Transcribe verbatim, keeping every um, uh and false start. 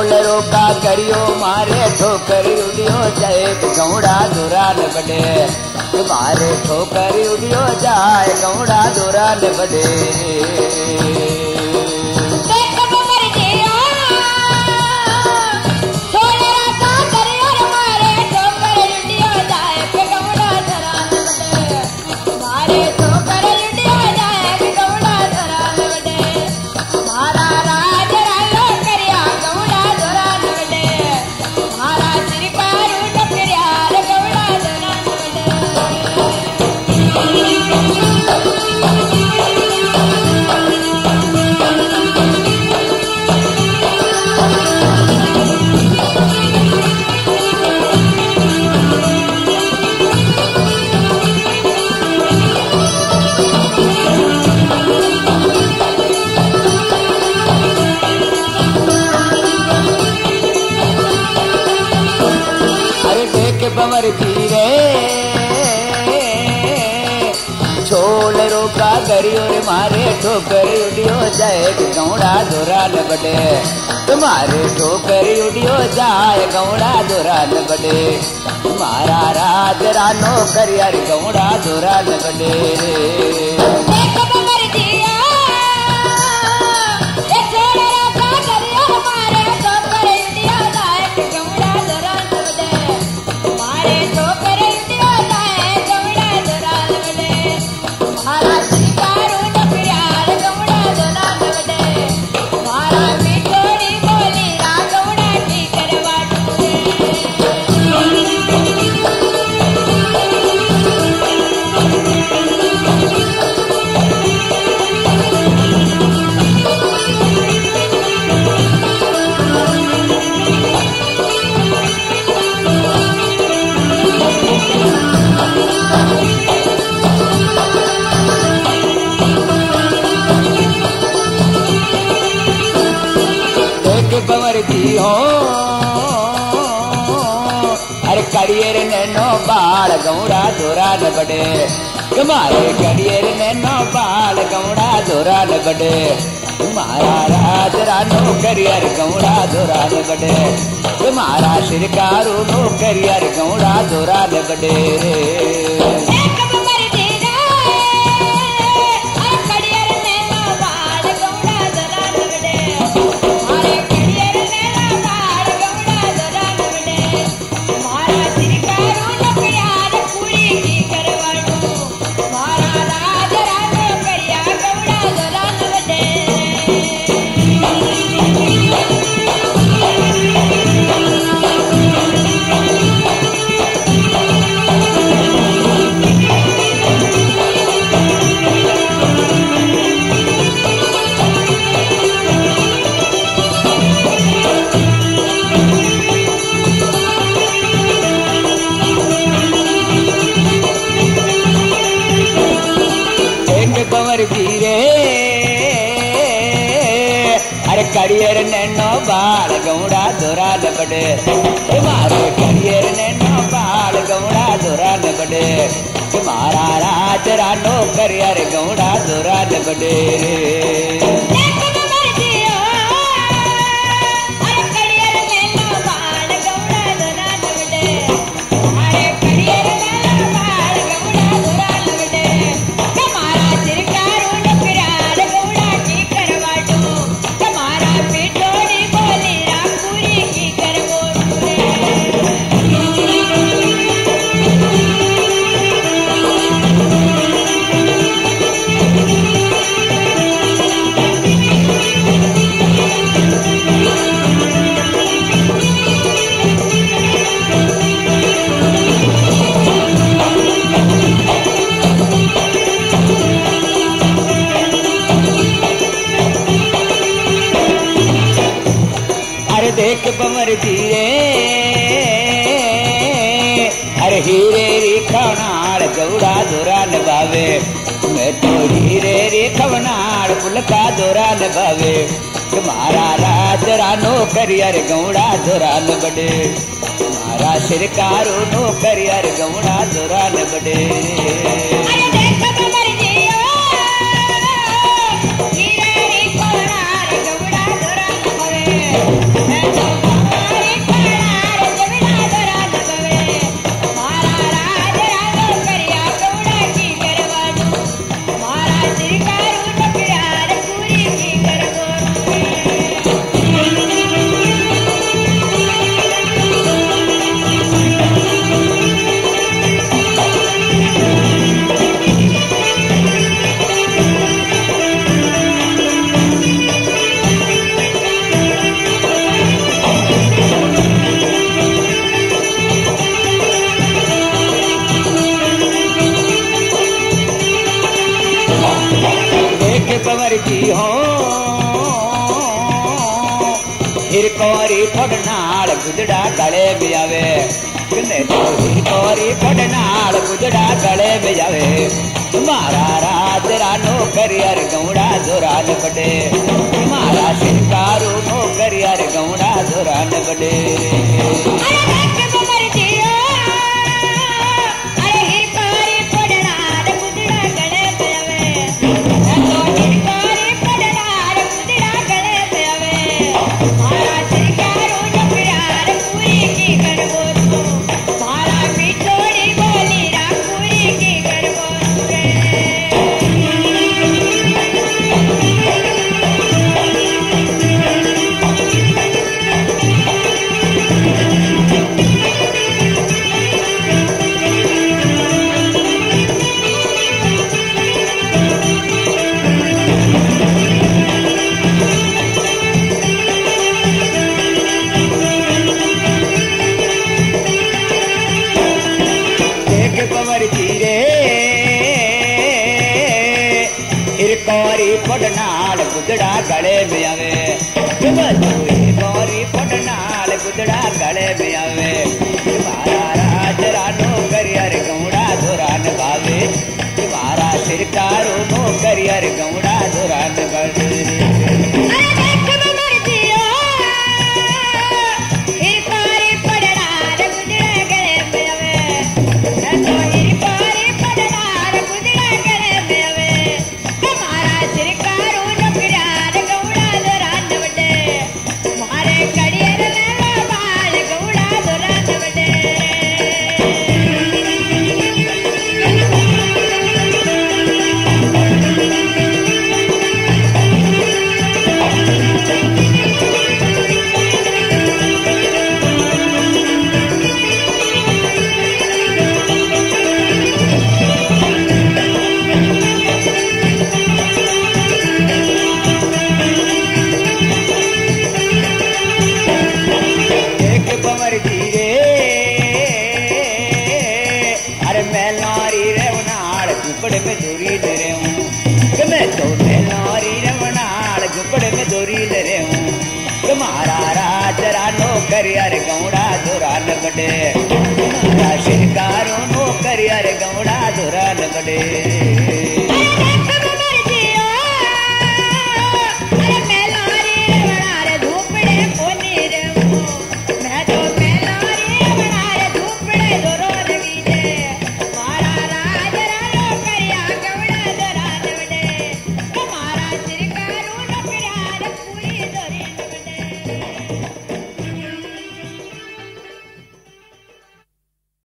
छोलरो का करियो मारे ठोकर उड़ियो जाए गौड़ा दुरान बड़े तुम्हारे ठोकर उड़ियो जाए गौड़ा दुरान बड़े बमर धीरे छोलरो का गरियो रे मारे ठोकर उड़ियो जाए गौड़ा दुरान बड़े तुम्हारे ठोकर उड़ियो जाए गौड़ा दुरान बड़े तुम्हारा राज रानो करियर गौड़ा दुरान बड़े बमरती हो अरे करियर नैनो बाल गौड़ा दुरान बड़े तुम्हारे करियर नैनो बाल गौड़ा दुरान बड़े तुम्हारा राज रानो करियर गौड़ा दुरान बड़े तुम्हारा शिरकारू नो करियर गौड़ा दुरान बड़े अरे करियर नैनो बाल गौड़ा दुरान बड़े तुम्हारे करियर नैनो बाल गौड़ा दुरान बड़े तुम्हारा राज रानो करियर गौड़ा दुरान बड़े देख बमर धीरे अरे हीरे री खवनाड़ गौड़ा दुरान बावे मैं तो हीरे री खवनाड़ पुलका दुरान बावे तुम्हारा राज रानो करियर गौड़ा दुरान बड़े तुम्हारा शिरकारो नो करियर गौड़ा दुरान बड़े Thank you. मर्जी हो हिरकोरी फड़नाल गुजड़ा गले में आवे मैं तो हिरकोरी फड़नाल गुजड़ा गले में आवे मारा राज रानो करियर गौड़ा दुरान बड़े मारा शिकारू नो करियर गौड़ा दुरान बड़े पड़नाल गुजड़ा गले में आवे गौरी पड़नाल गुजड़ा गले में आवे मारा राज रानो करियर गौड़ा दुरान भावे मारा सिरकारो नो करियर गौड़ा दुरान बड़े करियर गौड़ा दुरान बड़े शिरकारो नो करियर गौड़ा दुरान बड़े